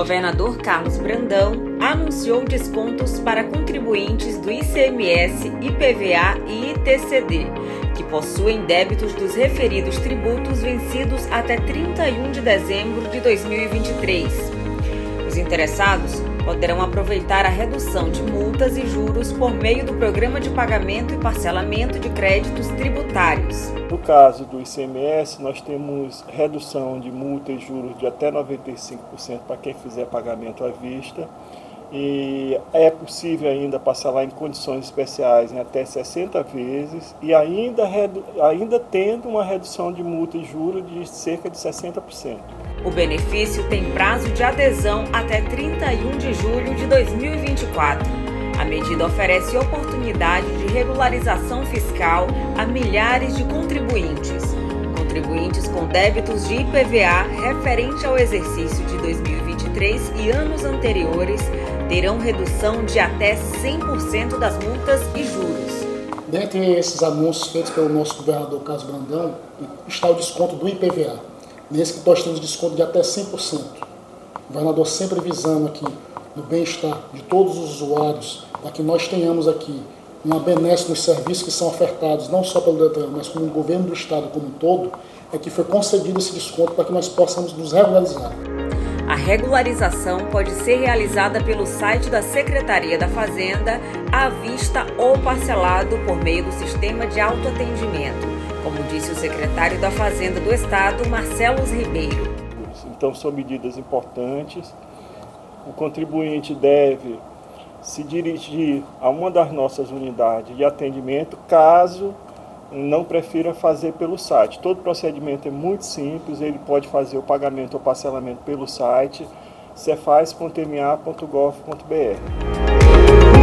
governador Carlos Brandão anunciou descontos para contribuintes do ICMS, IPVA e ITCD, que possuem débitos dos referidos tributos vencidos até 31 de dezembro de 2023. Os interessados poderão aproveitar a redução de multas e juros por meio do Programa de Pagamento e Parcelamento de Créditos Tributários. No caso do ICMS, nós temos redução de multa e juros de até 95% para quem fizer pagamento à vista. E é possível ainda parcelar em condições especiais em até 60 vezes e ainda tendo uma redução de multa e juros de cerca de 60%. O benefício tem prazo de adesão até 31 de julho de 2024. A medida oferece oportunidade de regularização fiscal a milhares de contribuintes. Contribuintes com débitos de IPVA referente ao exercício de 2023 e anos anteriores terão redução de até 100% das multas e juros. Dentre esses anúncios feitos pelo nosso governador Carlos Brandão, está o desconto do IPVA. Nesse que nós temos desconto de até 100%. O governador sempre visando aqui no bem-estar de todos os usuários, para que nós tenhamos aqui uma benesse nos serviços que são ofertados, não só pelo Detran, mas como o governo do estado como um todo, é que foi concedido esse desconto para que nós possamos nos regularizar. A regularização pode ser realizada pelo site da Secretaria da Fazenda, à vista ou parcelado por meio do sistema de autoatendimento, como disse o secretário da Fazenda do Estado, Marcelo Ribeiro. Então são medidas importantes. O contribuinte deve se dirigir a uma das nossas unidades de atendimento, caso não prefira fazer pelo site. Todo procedimento é muito simples, ele pode fazer o pagamento ou parcelamento pelo site cefaz.ma.gov.br.